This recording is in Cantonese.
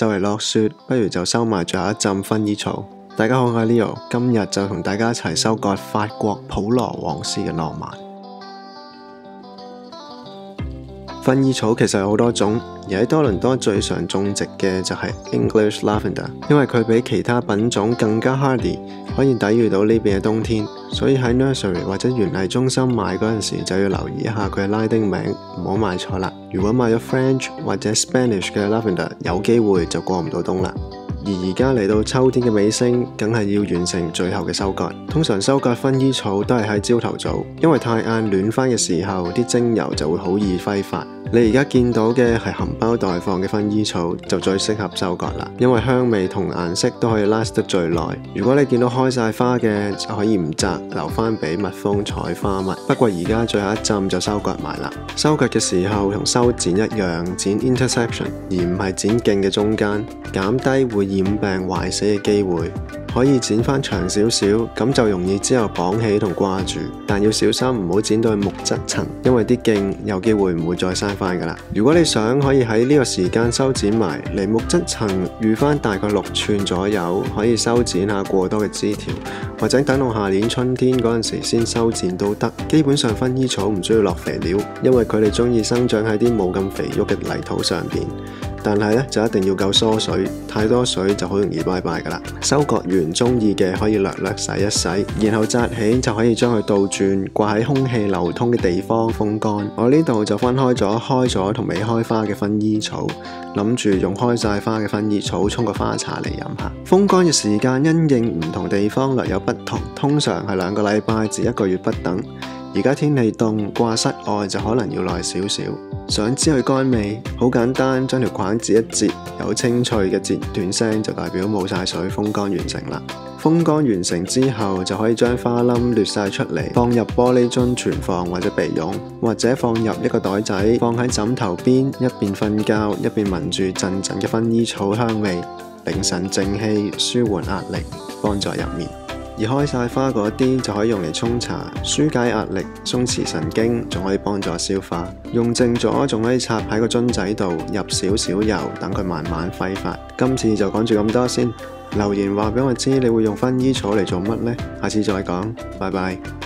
就嚟落雪，不如就收埋最後一浸薰衣草。大家好，我係 Leo， 今日就同大家一齊收割法國普羅旺斯嘅浪漫。薰衣草其實有好多種，而喺多倫多最常種植嘅就係 English Lavender， 因為佢比其他品種更加 hardy， 可以抵禦到呢邊嘅冬天，所以喺 nursery 或者園藝中心買嗰陣時就要留意一下佢嘅拉丁名，唔好買錯啦。如果買咗 French 或者 Spanish 嘅 Lavender， 有機會就過唔到冬啦。而家嚟到秋天嘅尾聲，梗係要完成最後嘅收割。通常收割薰衣草都係喺朝頭早，因為太晏暖返嘅時候，啲精油就會好易揮發。你而家見到嘅係含苞待放嘅薰衣草，就最適合收割啦，因為香味同顏色都可以 last 得最耐。如果你見到開晒花嘅，就可以唔摘，留返俾蜜蜂採花蜜。不過而家最後一浸就收割埋啦。收割嘅時候同修剪一樣，剪 intersection 而唔係剪莖嘅中間，減低會染病壞死嘅機會。可以剪返長少少，咁就容易之後綁起同掛住，但要小心唔好剪到去木質層，因為啲莖有機會唔會再生返㗎喇。如果你想可以喺呢個時間修剪埋，離木質層預返大概6寸左右，可以修剪下過多嘅枝條，或者等到下年春天嗰陣時先修剪都得。基本上薰衣草唔需要落肥料，因為佢哋中意生長喺啲冇咁肥沃嘅泥土上邊。但係咧就一定要夠疏水，太多水就好容易拜拜㗎啦。收割完中意嘅可以略略洗一洗，然後紮起就可以將佢倒轉掛喺空氣流通嘅地方風乾。我呢度就分開咗開咗同未開花嘅薰衣草，諗住用開晒花嘅薰衣草沖個花茶嚟飲下。風乾嘅時間因應唔同地方略有不同，通常係2個禮拜至1個月不等。而家天氣凍，掛室外就可能要耐少少。想知佢乾未？好簡單，將條管子一截，有清脆嘅截斷聲就代表冇晒水，風乾完成啦。風乾完成之後，就可以將花冧掠晒出嚟，放入玻璃樽存放或者備用，或者放入一個袋仔，放喺枕頭邊，一邊瞓覺一邊聞住陣陣嘅薰衣草香味，凌神靜氣，舒緩壓力，幫助入眠。而開晒花嗰啲就可以用嚟沖茶，紓解壓力，鬆弛神經，仲可以幫助消化。用剩咗仲可以插喺個樽仔度，入少少油，等佢慢慢揮發。今次就講住咁多先，留言話俾我知你會用薰衣草嚟做乜呢？下次再講，拜拜。